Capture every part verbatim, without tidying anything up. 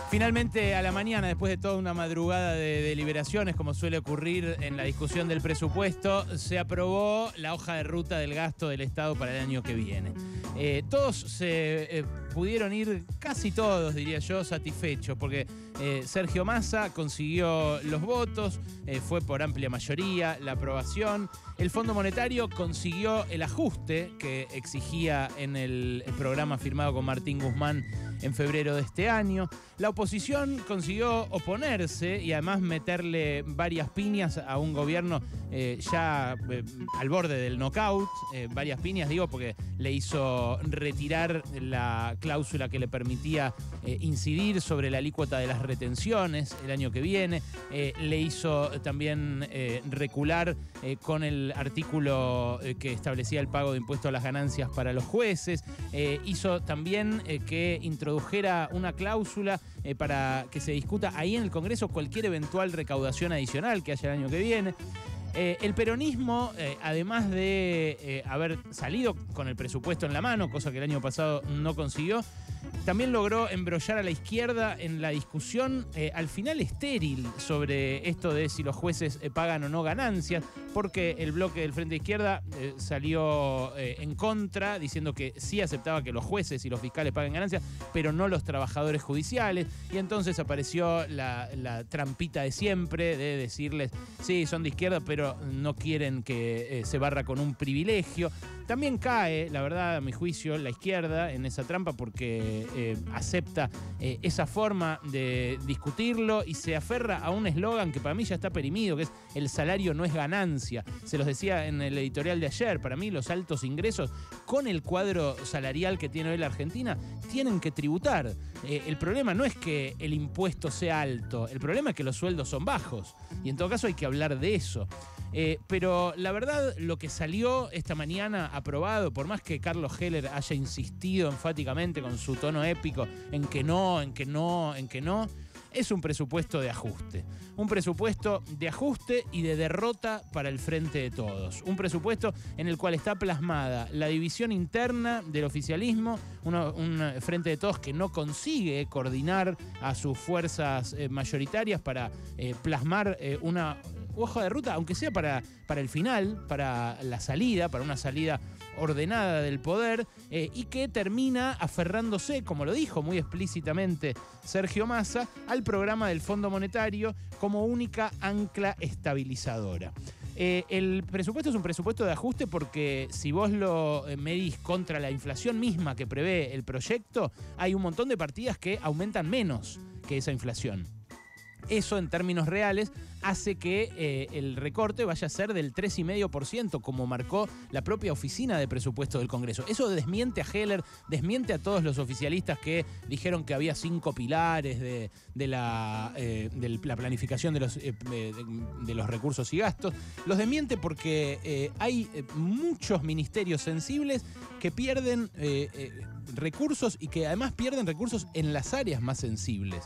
Finalmente, a la mañana, después de toda una madrugada de deliberaciones, como suele ocurrir en la discusión del presupuesto, se aprobó la hoja de ruta del gasto del Estado para el año que viene. Eh, todos se eh, pudieron ir, casi todos, diría yo, satisfechos, porque eh, Sergio Massa consiguió los votos, eh, fue por amplia mayoría la aprobación. El Fondo Monetario consiguió el ajuste que exigía en el, el programa firmado con Martín Guzmán en febrero de este año. La oposición consiguió oponerse y además meterle varias piñas a un gobierno eh, ya eh, al borde del knockout. Eh, varias piñas, digo, porque le hizo retirar la cláusula que le permitía eh, incidir sobre la alícuota de las retenciones el año que viene. Eh, le hizo también eh, recular eh, con el artículo eh, que establecía el pago de impuestos a las ganancias para los jueces. Eh, hizo también eh, que introdujera una cláusula eh, para que se discuta ahí en el Congreso cualquier eventual recaudación adicional que haya el año que viene. Eh, el peronismo, eh, además de eh, haber salido con el presupuesto en la mano, cosa que el año pasado no consiguió, también logró embrollar a la izquierda en la discusión eh, al final estéril sobre esto de si los jueces eh, pagan o no ganancias, porque el bloque del Frente Izquierda eh, salió eh, en contra, diciendo que sí aceptaba que los jueces y los fiscales paguen ganancias, pero no los trabajadores judiciales, y entonces apareció la, la trampita de siempre de decirles, sí, son de izquierda, pero no quieren que eh, se barra con un privilegio. También cae, la verdad, a mi juicio, la izquierda en esa trampa porque eh, acepta eh, esa forma de discutirlo y se aferra a un eslogan que para mí ya está perimido, que es el salario no es ganancia. Se los decía en el editorial de ayer, para mí los altos ingresos con el cuadro salarial que tiene hoy la Argentina tienen que tributar. Eh, el problema no es que el impuesto sea alto, el problema es que los sueldos son bajos y en todo caso hay que hablar de eso. Eh, pero la verdad, lo que salió esta mañana aprobado, por más que Carlos Heller haya insistido enfáticamente con su tono épico en que no, en que no, en que no, es un presupuesto de ajuste. Un presupuesto de ajuste y de derrota para el Frente de Todos. Un presupuesto en el cual está plasmada la división interna del oficialismo, uno, un Frente de Todos que no consigue coordinar a sus fuerzas eh, mayoritarias para eh, plasmar eh, una hoja de ruta, aunque sea para, para el final, para la salida, para una salida ordenada del poder, eh, y que termina aferrándose, como lo dijo muy explícitamente Sergio Massa, al programa del Fondo Monetario como única ancla estabilizadora. Eh, el presupuesto es un presupuesto de ajuste porque si vos lo medís contra la inflación misma que prevé el proyecto, hay un montón de partidas que aumentan menos que esa inflación. Eso, en términos reales, hace que eh, el recorte vaya a ser del tres coma cinco por ciento, como marcó la propia oficina de presupuesto del Congreso. Eso desmiente a Heller, desmiente a todos los oficialistas que dijeron que había cinco pilares de, de, la, eh, de la planificación de los, eh, de, de los recursos y gastos. Los desmiente porque eh, hay muchos ministerios sensibles que pierden eh, eh, recursos y que además pierden recursos en las áreas más sensibles.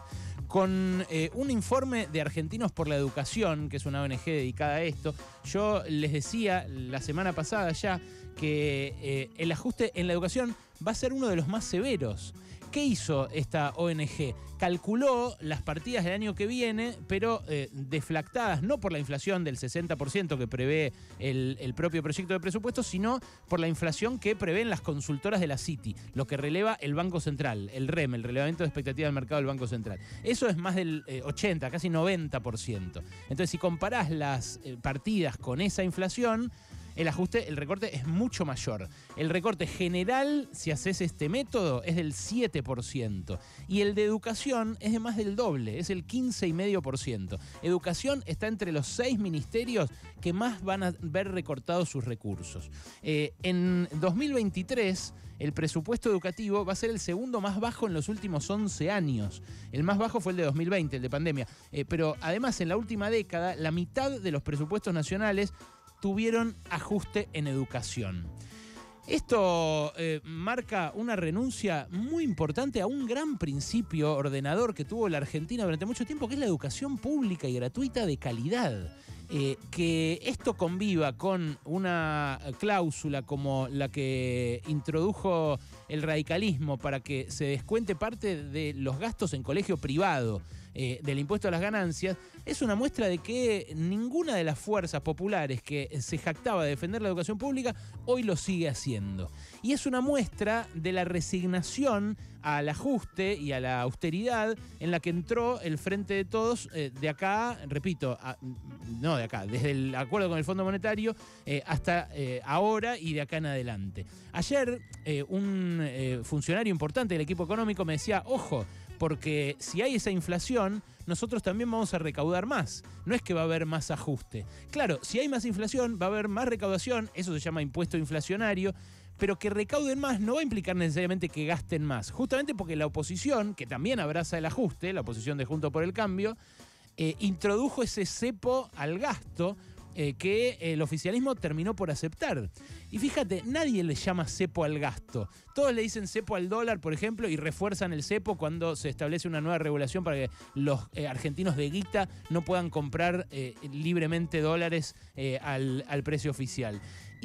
Con eh, un informe de Argentinos por la Educación, que es una O N G dedicada a esto, yo les decía la semana pasada ya que eh, el ajuste en la educación va a ser uno de los más severos. ¿Qué hizo esta O N G? Calculó las partidas del año que viene, pero eh, deflactadas no por la inflación del sesenta por ciento que prevé el, el propio proyecto de presupuesto, sino por la inflación que prevén las consultoras de la Citi, lo que releva el Banco Central, el R E M, el relevamiento de expectativa del mercado del Banco Central. Eso es más del eh, ochenta, casi noventa por ciento. Entonces, si comparás las eh, partidas con esa inflación, el ajuste, el recorte es mucho mayor. El recorte general, si haces este método, es del siete por ciento. Y el de educación es de más del doble, es el quince coma cinco por ciento. Educación está entre los seis ministerios que más van a ver recortados sus recursos. Eh, en dos mil veintitrés, el presupuesto educativo va a ser el segundo más bajo en los últimos once años. El más bajo fue el de dos mil veinte, el de pandemia. Eh, pero además, en la última década, la mitad de los presupuestos nacionales tuvieron ajuste en educación. Esto eh, marca una renuncia muy importante a un gran principio ordenador que tuvo la Argentina durante mucho tiempo, que es la educación pública y gratuita de calidad. Eh, que esto conviva con una cláusula como la que introdujo el radicalismo para que se descuente parte de los gastos en colegio privado eh, del impuesto a las ganancias, es una muestra de que ninguna de las fuerzas populares que se jactaba de defender la educación pública hoy lo sigue haciendo. Y es una muestra de la resignación al ajuste y a la austeridad en la que entró el Frente de Todos eh, de acá, repito, a, no de acá, desde el acuerdo con el Fondo Monetario eh, hasta eh, ahora y de acá en adelante. Ayer eh, un eh, funcionario importante del equipo económico me decía, ojo, porque si hay esa inflación, nosotros también vamos a recaudar más. No es que va a haber más ajuste. Claro, si hay más inflación, va a haber más recaudación, eso se llama impuesto inflacionario, pero que recauden más no va a implicar necesariamente que gasten más. Justamente porque la oposición, que también abraza el ajuste, la oposición de Juntos por el Cambio, eh, introdujo ese cepo al gasto eh, que el oficialismo terminó por aceptar. Y fíjate, nadie le llama cepo al gasto. Todos le dicen cepo al dólar, por ejemplo, y refuerzan el cepo cuando se establece una nueva regulación para que los eh, argentinos de guita no puedan comprar eh, libremente dólares eh, al, al precio oficial.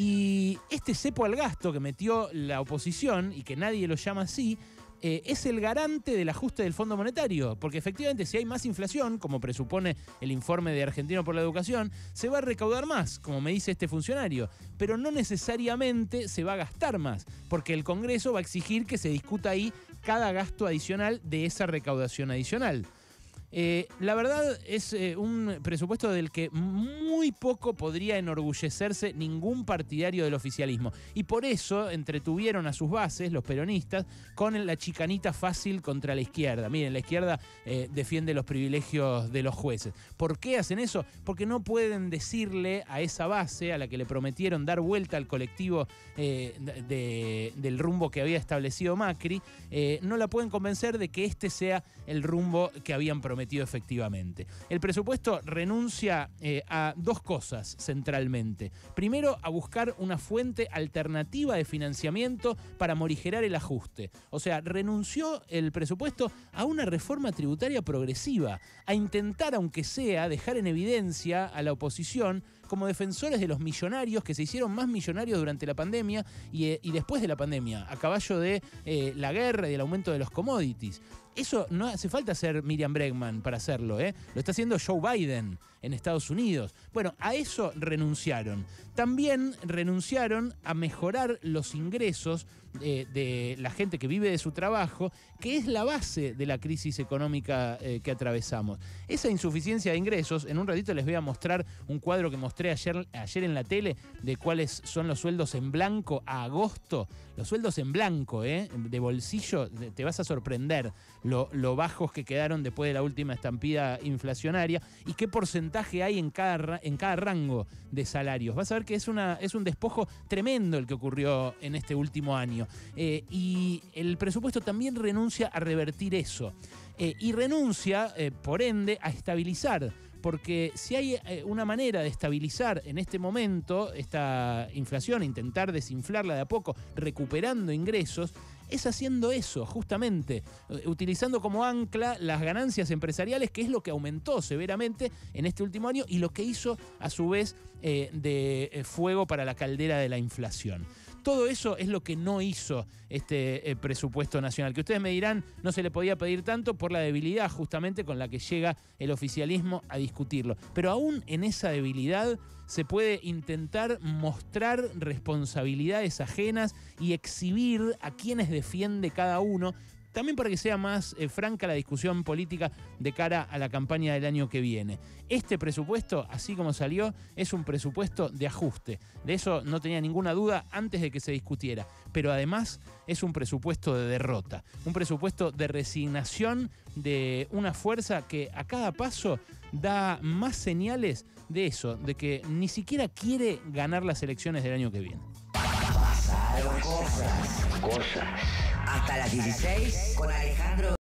Y este cepo al gasto que metió la oposición y que nadie lo llama así, eh, es el garante del ajuste del Fondo Monetario, porque efectivamente si hay más inflación, como presupone el informe de Argentino por la Educación, se va a recaudar más, como me dice este funcionario, pero no necesariamente se va a gastar más, porque el Congreso va a exigir que se discuta ahí cada gasto adicional de esa recaudación adicional. Eh, la verdad es eh, un presupuesto del que muy poco podría enorgullecerse ningún partidario del oficialismo. Y por eso entretuvieron a sus bases, los peronistas, con la chicanita fácil contra la izquierda. Miren, la izquierda eh, defiende los privilegios de los jueces. ¿Por qué hacen eso? Porque no pueden decirle a esa base, a la que le prometieron dar vuelta al colectivo eh, de, del rumbo que había establecido Macri, eh, no la pueden convencer de que este sea el rumbo que habían prometido. Metido efectivamente. El presupuesto renuncia eh, a dos cosas centralmente. Primero, a buscar una fuente alternativa de financiamiento para morigerar el ajuste. O sea, renunció el presupuesto a una reforma tributaria progresiva, a intentar, aunque sea, dejar en evidencia a la oposición como defensores de los millonarios que se hicieron más millonarios durante la pandemia y, eh, y después de la pandemia, a caballo de eh, la guerra y del aumento de los commodities. Eso no hace falta ser Miriam Bregman para hacerlo, ¿eh? Lo está haciendo Joe Biden en Estados Unidos. Bueno, a eso renunciaron. También renunciaron a mejorar los ingresos eh, de la gente que vive de su trabajo, que es la base de la crisis económica eh, que atravesamos. Esa insuficiencia de ingresos, en un ratito les voy a mostrar un cuadro que mostré ayer, ayer en la tele de cuáles son los sueldos en blanco a agosto. Los sueldos en blanco, ¿eh? De bolsillo, te vas a sorprender lo, lo bajos que quedaron después de la última estampida inflacionaria y qué porcentaje hay en cada, en cada rango de salarios. Vas a ver que es, una, es un despojo tremendo el que ocurrió en este último año. Eh, y el presupuesto también renuncia a revertir eso. Eh, y renuncia, eh, por ende, a estabilizar. Porque si hay eh, una manera de estabilizar en este momento esta inflación, intentar desinflarla de a poco, recuperando ingresos, es haciendo eso, justamente, utilizando como ancla las ganancias empresariales, que es lo que aumentó severamente en este último año y lo que hizo, a su vez, eh, de eh, fuego para la caldera de la inflación. Todo eso es lo que no hizo este eh, presupuesto nacional, que ustedes me dirán no se le podía pedir tanto por la debilidad justamente con la que llega el oficialismo a discutirlo. Pero aún en esa debilidad se puede intentar mostrar responsabilidades ajenas y exhibir a quienes defiende cada uno, también para que sea más eh, franca la discusión política de cara a la campaña del año que viene. Este presupuesto, así como salió, es un presupuesto de ajuste. De eso no tenía ninguna duda antes de que se discutiera. Pero además es un presupuesto de derrota, un presupuesto de resignación de una fuerza que a cada paso da más señales de eso, de que ni siquiera quiere ganar las elecciones del año que viene. Pasaron cosas. Cosas. Hasta las dieciséis con Alejandro.